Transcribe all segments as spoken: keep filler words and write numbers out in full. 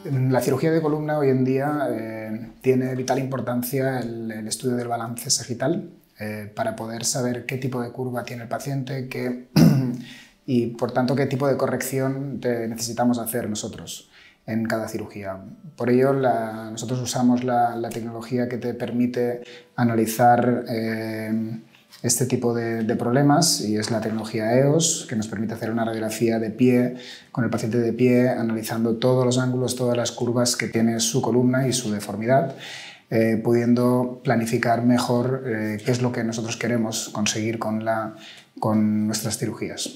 La cirugía de columna hoy en día eh, tiene vital importancia el, el estudio del balance sagital eh, para poder saber qué tipo de curva tiene el paciente qué, y, por tanto, qué tipo de corrección te necesitamos hacer nosotros en cada cirugía. Por ello, la, nosotros usamos la, la tecnología que te permite analizar eh, este tipo de, de problemas, y es la tecnología E O S, que nos permite hacer una radiografía de pie con el paciente de pie, analizando todos los ángulos, todas las curvas que tiene su columna y su deformidad, eh, pudiendo planificar mejor eh, qué es lo que nosotros queremos conseguir con, la, con nuestras cirugías.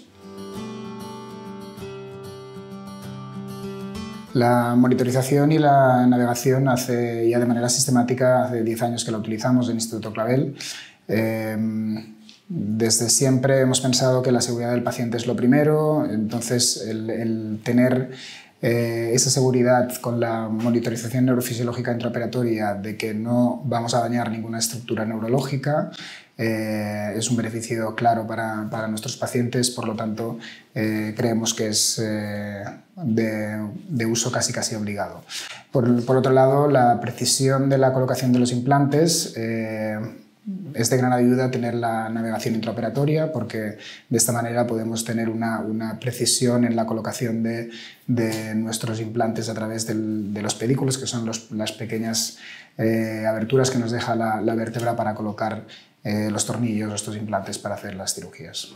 La monitorización y la navegación hace ya de manera sistemática, hace diez años que la utilizamos en Instituto Clavel. Eh, desde siempre hemos pensado que la seguridad del paciente es lo primero, entonces el, el tener eh, esa seguridad con la monitorización neurofisiológica intraoperatoria de que no vamos a dañar ninguna estructura neurológica eh, es un beneficio claro para, para nuestros pacientes, por lo tanto eh, creemos que es eh, de, de uso casi casi obligado. Por, por otro lado, la precisión de la colocación de los implantes eh, es de gran ayuda tener la navegación intraoperatoria, porque de esta manera podemos tener una, una precisión en la colocación de, de nuestros implantes a través del, de los pedículos, que son los, las pequeñas eh, aberturas que nos deja la, la vértebra para colocar eh, los tornillos, estos implantes para hacer las cirugías.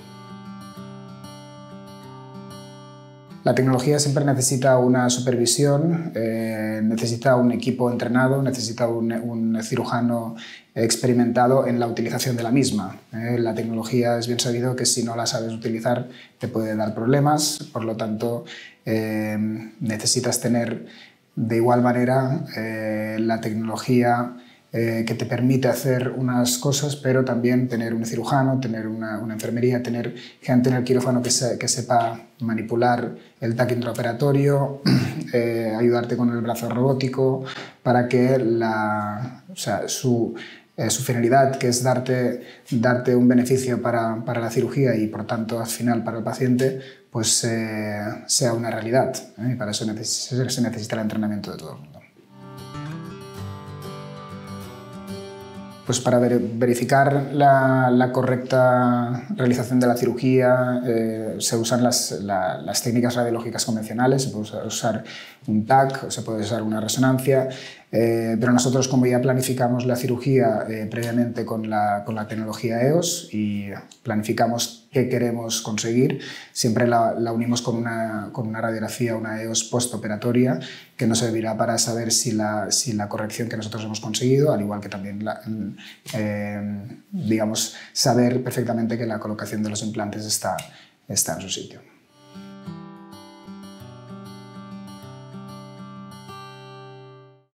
La tecnología siempre necesita una supervisión, eh, necesita un equipo entrenado, necesita un, un cirujano experimentado en la utilización de la misma. Eh, la tecnología es bien sabido que si no la sabes utilizar te puede dar problemas, por lo tanto eh, necesitas tener de igual manera eh, la tecnología Eh, que te permite hacer unas cosas, pero también tener un cirujano, tener una, una enfermería, tener gente en el quirófano que, se, que sepa manipular el T A C intraoperatorio, eh, ayudarte con el brazo robótico, para que la, o sea, su, eh, su finalidad, que es darte, darte un beneficio para, para la cirugía y por tanto al final para el paciente, pues eh, sea una realidad. ¿eh? Y para eso neces se necesita el entrenamiento de todo el mundo. Pues para ver, verificar la, la correcta realización de la cirugía eh, se usan las, la, las técnicas radiológicas convencionales, se puede usar un T A C o se puede usar una resonancia, eh, pero nosotros, como ya planificamos la cirugía eh, previamente con la, con la tecnología E O S y planificamos qué queremos conseguir, siempre la, la unimos con una, con una radiografía, una E O S postoperatoria, que nos servirá para saber si la, si la corrección que nosotros hemos conseguido, al igual que también la, eh, digamos, saber perfectamente que la colocación de los implantes está, está en su sitio.